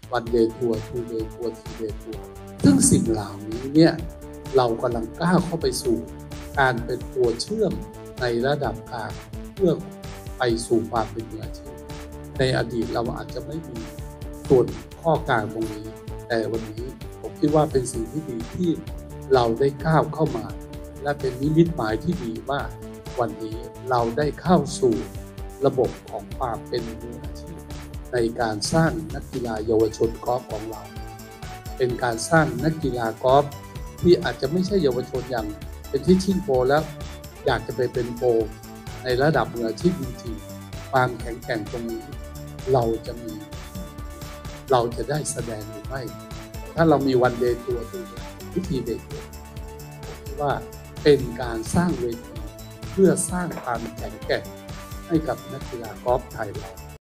วันเดย์ทัวร์ทูเดย์ทัวร์3 Day ทัวร์ซึ่งสิ่งเหล่านี้เนี่ยเรากำลังก้าวเข้าไปสู่การเป็นตัวเชื่อมในระดับกลางเพื่อไปสู่ความเป็นมืออาชีพในอดีตเราอาจจะไม่มีส่วนข้อกลางตรงนี้แต่วันนี้ผมคิดว่าเป็นสิ่งที่ดีที่เราได้ก้าวเข้ามาและเป็นนิมิตหมายที่ดีว่าวันนี้เราได้เข้าสู่ระบบของความเป็นมืออาชีพในการสร้างนักกีฬาเยาวชนกอล์ฟของเราเป็นการสร้างนักกีฬากอล์ฟที่อาจจะไม่ใช่เยาวชนอย่างเป็นที่ชิ่งโปรแล้วอยากจะไปเป็นโปรในระดับมืออาชีพจริงๆความแข็งแกร่งตรงนี้เราจะได้แสดงหรือไม่ถ้าเรามีวันเดย์ทัวร์วิธีเดย์ทัวร์ว่าเป็นการสร้างเวทีเพื่อสร้างความแข็งแกร่งให้กับนักกีฬากอล์ฟไทยเรา